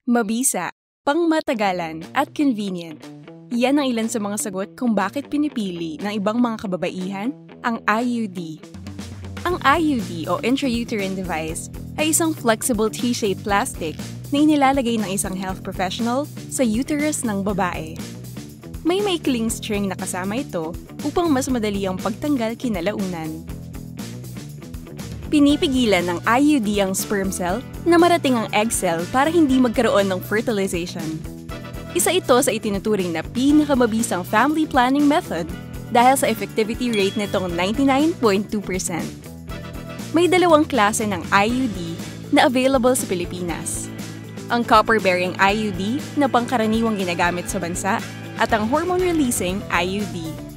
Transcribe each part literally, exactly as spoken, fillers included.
Mabisa, pangmatagalan at convenient. Yan ang ilan sa mga sagot kung bakit pinipili ng ibang mga kababaihan ang I U D. Ang I U D o intrauterine device ay isang flexible T-shaped plastic na inilalagay ng isang health professional sa uterus ng babae. May maikling string na kasama ito upang mas madali ang pagtanggal kinalaunan. Pinipigilan ng I U D ang sperm cell na marating ang egg cell para hindi magkaroon ng fertilization. Isa ito sa itinuturing na pinakamabisang family planning method dahil sa effectivity rate nitong ninety-nine point two percent. May dalawang klase ng I U D na available sa Pilipinas. Ang copper-bearing I U D na pangkaraniwang ginagamit sa bansa at ang hormone-releasing I U D.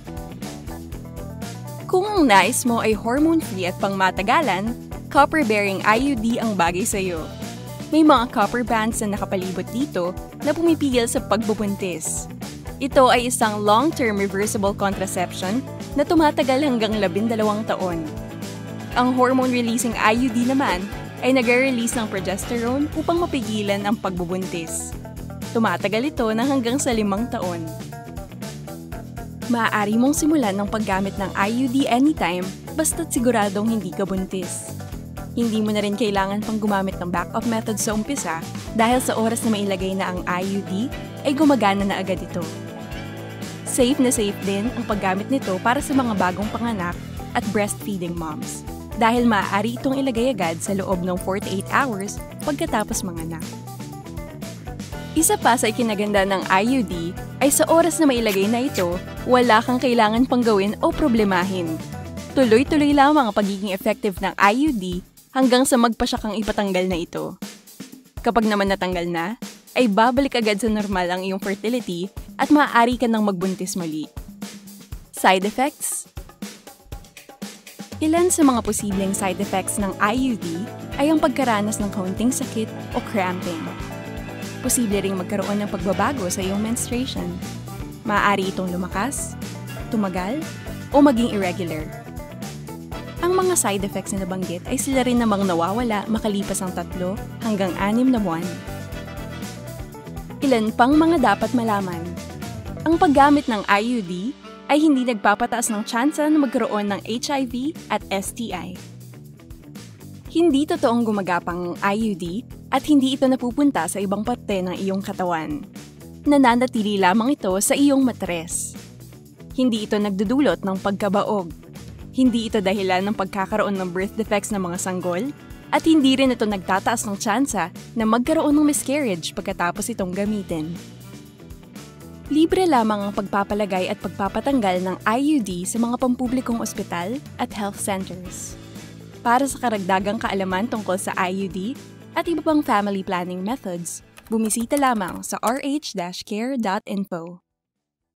Kung ang nais mo ay hormone-free at pangmatagalan, copper-bearing I U D ang bagay sa iyo. May mga copper bands na nakapalibot dito na pumipigil sa pagbubuntis. Ito ay isang long-term reversible contraception na tumatagal hanggang labindalawang taon. Ang hormone-releasing I U D naman ay nag-release ng progesterone upang mapigilan ang pagbubuntis. Tumatagal ito ng hanggang sa limang taon. Maaari mong simulan ng paggamit ng I U D anytime basta't siguradong hindi ka buntis. Hindi mo na rin kailangan pang gumamit ng backup method sa umpisa dahil sa oras na mailagay na ang I U D ay gumagana na agad ito. Safe na safe din ang paggamit nito para sa mga bagong panganak at breastfeeding moms dahil maaari itong ilagay agad sa loob ng forty-eight hours pagkatapos manganak. Isa pa sa ikinaganda ng I U D ay sa oras na mailagay na ito, wala kang kailangan pang gawin o problemahin. Tuloy-tuloy lamang ang pagiging effective ng I U D hanggang sa magpasya kang ipatanggal na ito. Kapag naman natanggal na, ay babalik agad sa normal ang iyong fertility at maaari ka nang magbuntis muli. Side effects? Ilan sa mga posibleng side effects ng I U D ay ang pagkaranas ng kaunting sakit o cramping. Posible ring magkaroon ng pagbabago sa iyong menstruation. Maaari itong lumakas, tumagal, o maging irregular. Ang mga side effects na nabanggit ay sila rin namang nawawala makalipas ang tatlo hanggang anim na buwan. Ilan pang mga dapat malaman. Ang paggamit ng I U D ay hindi nagpapataas ng tsansa na magkaroon ng H I V at S T I. Hindi totoong gumagapang ang I U D at hindi ito napupunta sa ibang parte ng iyong katawan. Nananatili lamang ito sa iyong matres. Hindi ito nagdudulot ng pagkabaog. Hindi ito dahilan ng pagkakaroon ng birth defects ng mga sanggol at hindi rin ito nagtataas ng tsansa na magkaroon ng miscarriage pagkatapos itong gamitin. Libre lamang ang pagpapalagay at pagpapatanggal ng I U D sa mga pampublikong ospital at health centers. Para sa karagdagang kaalaman tungkol sa I U D at iba pang family planning methods, bumisita lamang sa r h dash care dot info.